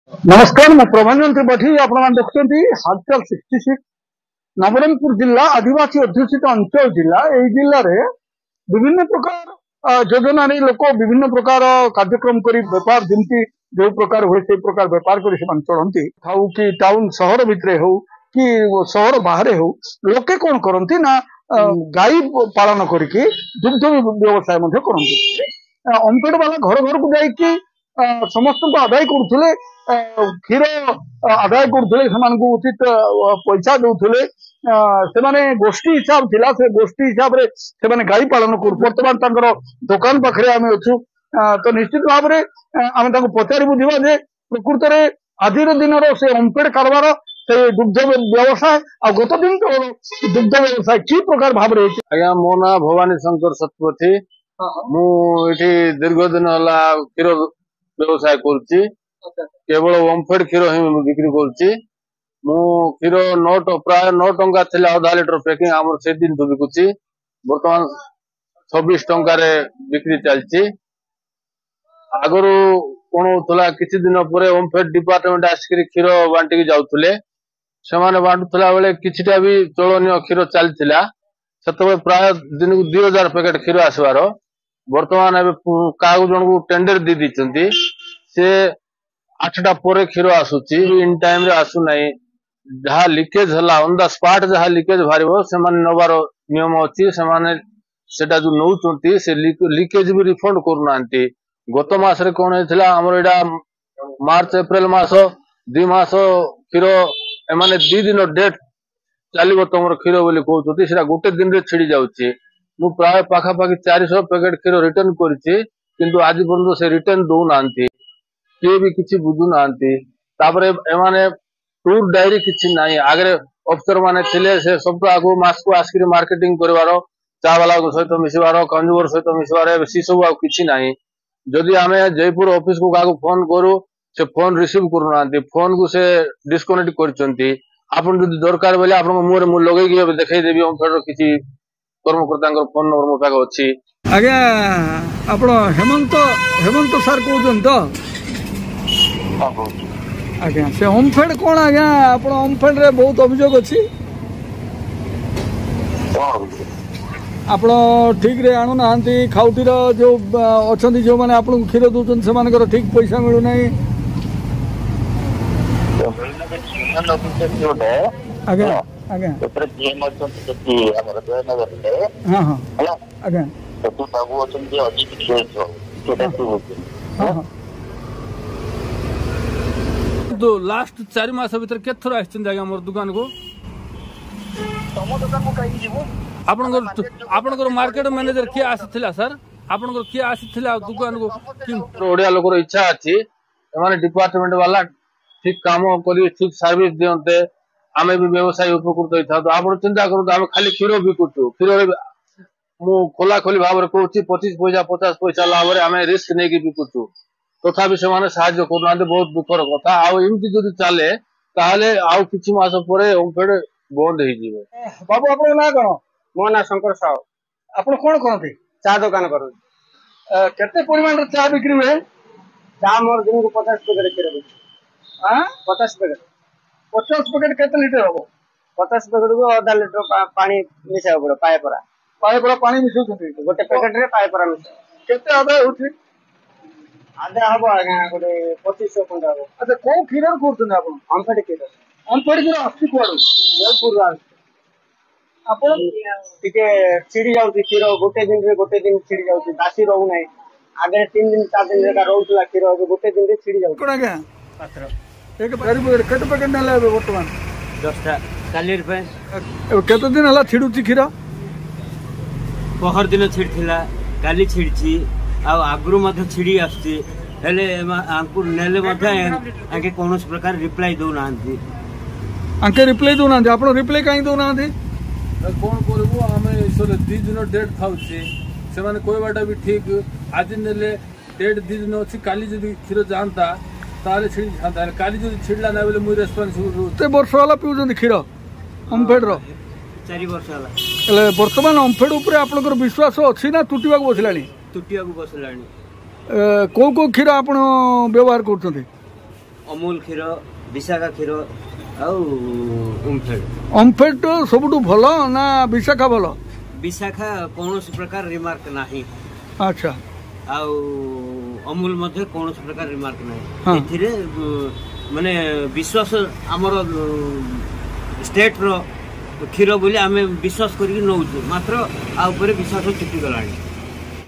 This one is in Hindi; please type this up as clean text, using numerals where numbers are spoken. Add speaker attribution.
Speaker 1: नमस्कार मैं प्रभांजन त्रिपाठी आपण देखुं हालचाल 66 नवरंगपुर जिला आदिवासी अध्युषित अंचल जिला यही जिले में विभिन्न प्रकार योजना लोक विभिन्न प्रकार कार्यक्रम कर बेपार जमी जो प्रकार हुए से प्रकार बेपार कर चलती खाऊ कि टाउन सहर भितर हो कि सहर बाहर हो लोके कौन करती ना गाई पालन करके दुग्ध व्यवसाय करती ओमफेड वाला घर घर को जाइए समस्त को आदाय करुले क्षीर आदाय करुले उचित पैसा दौले से गोष्ठी हिसाब थिला से गोष्ठी हिसाब से गाई पालन कर बर्तमान दुकान पाखे आम अच्छु तो निश्चित भाव में आम पचारि बुझा जे प्रकृत में आज दिन से ओमफेड कारबार से दुग्ध व्यवसाय आ गत दिन तो दुग्ध व्यवसाय कि प्रकार भाव रही
Speaker 2: आज्ञा मो ना भवानी शंकर शतपथी मुझे दीर्घ दिन है क्षीर व्यवसाय करुच्ची केवल ओमफेड क्षीर ही बिक्री करुच्ची क्षीर प्राय 9 टंका थिला आधा लिटर पैकिंग आम से दिन तो बिकुची बर्तमान 26 टंकार बिक्री चलती आगु कौन होता किसी दिन पर ओमफेड डिपार्टमेंट आसिक क्षीर बांटिक जाऊले से बांटुला बेले किछिटा भी चलनीय क्षीर चलता से प्राय दिन को 2000 पैकेट क्षीर आसबार बर्तमान क्या जन को टेंडर दी दी से 8टा पर क्षीर आसूची इन टाइम रे आसुना जहाँ लिकेज है ऑन द स्पॉट जहाँ लिकेज बाहर से नबार नियम अच्छी से जो नौ से लिकेज भी रिफंड करना गत मास कौन होता आमर एटा मार्च एप्रिल मास 2 मास क्षीर एमाने 2 दिन डेट चलो तुम क्षीर बोली कहते हैं गोटे दिन में छिड़ी जाऊँगी मु प्राय पाखापाखि 400 पैकेट क्षीर रिटर्न करी किंतु आज पर्यंत से रिटर्न दौना किए भी किसी बुझुना एमाने टूर डायरी किसी ना आगे अफसर माने से सब आगु मास को आसिक मार्केटिंग करवार चा वाला सहित मिसबार कंज्यूमर सहित मिसबार सी सब किसी ना जदि आम जयपुर ऑफिस को क्या फोन करूँ से फोन रिसीव करना फोन को से डिस्कनेक्ट करते आपन जदि दरकार बोले आप मुहर मु लगे देखदेवी ओमफेड किसी कर्मकर्ता फोन नंबर मो पाखे अच्छी
Speaker 1: आज्ञा आप हेमंत हेमंत सार कहते तो आज्ञा से ओमफेड कौन आज्ञा आप ओमफेड रे बहुत अभियोग अच्छी आप ठीक रे आणु ना खाउटीर जो अच्छा जो मैंने आपको क्षीर दौरान से ठीक पैसा मिलूना आज्ञा आज्ञा हाँ हाँ आज्ञा
Speaker 3: तो लास्ट 4 मास भीतर के थर आज्ञा मोर दुकान को आपनकर मार्केट मैनेजर किए आसीथिला सर आपनकर किए आसीथिला दुकान को
Speaker 2: ओडिया लोक इच्छा अच्छी डिपार्टमेंट वाला ठीक काम करी ठीक सर्विस दियंते आमे भी व्यवसाय उपकृत होता तो आप चिंता करूँ आम खाली क्षीर बिकुचु क्षीर मु खोला खोली भाव में कहूँ 25 पैसा 50 पैसा लाभ आम रिस्क नहीं बिकुचु तथा से साहाय्य करना बहुत दुखर कथा आमती जदि चले आउ कि मास पर ओमफेड बंद हो
Speaker 1: बाबू आप ना कौन
Speaker 4: मो ना शंकर साहू
Speaker 1: आप कौन कहते
Speaker 4: चा दुकान कर
Speaker 1: केते परिमाण चा बिक्री हुए
Speaker 4: चा मोर दिन को 50 पैकेट क्षीर 50 पैकेट
Speaker 1: 50 पैकेट केते लीटर हम
Speaker 4: 50 पैकेट को आधा लीटर पानी मिसा पड़े
Speaker 1: पाए पानी मिसौ
Speaker 4: गोटे पैकेट रे पाए परा मिसा
Speaker 1: केते आदाय होछि
Speaker 4: आधा हम आज्ञा गोटे 2500 टंका हम
Speaker 1: अच्छा को क्षीर करछन आप
Speaker 4: ओमफेड
Speaker 1: क्षीर आसी कुआडू
Speaker 4: जयपुर आपण टिके छिड़ी जाउची क्षीर गोटे दिन छिड़ी जाउची बासी रहू नै आगे 3 दिन 4 दिन रे रहउतला क्षीर गोटे दिन रे छिड़ी जाउची
Speaker 1: कोन आज्ञा पात्र एक पैकेट पैकेट ना ले वर्तमान
Speaker 4: 10टा कालीर पे
Speaker 1: केते दिन हला छिडुची क्षीर
Speaker 5: पहर दिन छिड़थिला काली छिड़ची आ आगरु मध्ये छिड़ी आस्ती हेले आंकु नेले मध्ये आके कोनोस प्रकार रिप्लाई दो नांती
Speaker 1: आंके रिप्लाई दो नांती आपण रिप्लाई काई दो नांती
Speaker 3: कौन करबो आमे इसले 2 दिन डेट थाउची से माने कोई बाटा भी ठीक आज नेले डेट 2 दिन अछि काली जदी क्षीर जानता ताले छिड़ी जानता काली जदी छिड़ला ना बोले मु रेस्पोंसिबल
Speaker 1: ते वर्ष वाला पिउजन क्षीर ओमफेड रो
Speaker 5: 4 वर्ष वाला
Speaker 1: एले वर्तमान ओमफेड ऊपर आपनकर विश्वास अछि ना टूटिबा को बसलानी
Speaker 5: टूटिया को बसलानी
Speaker 1: को क्षीर आपण व्यवहार करछथि
Speaker 5: अमूल क्षीर विशाखा क्षीर
Speaker 1: ओमफेड सबुठु भल ना विशाखा भल
Speaker 5: विशाखा कौन प्रकार रिमार्क नहीं
Speaker 1: अच्छा
Speaker 5: आउ अमूल मध्य कौन प्रकार रिमार्क
Speaker 1: हाँ।
Speaker 5: नहीं एथिरे माने विश्वास आमर स्टेट रो क्षीर बोली आम विश्वास करिक नौ मात्र आ ऊपर विश्वास छुटी गलानी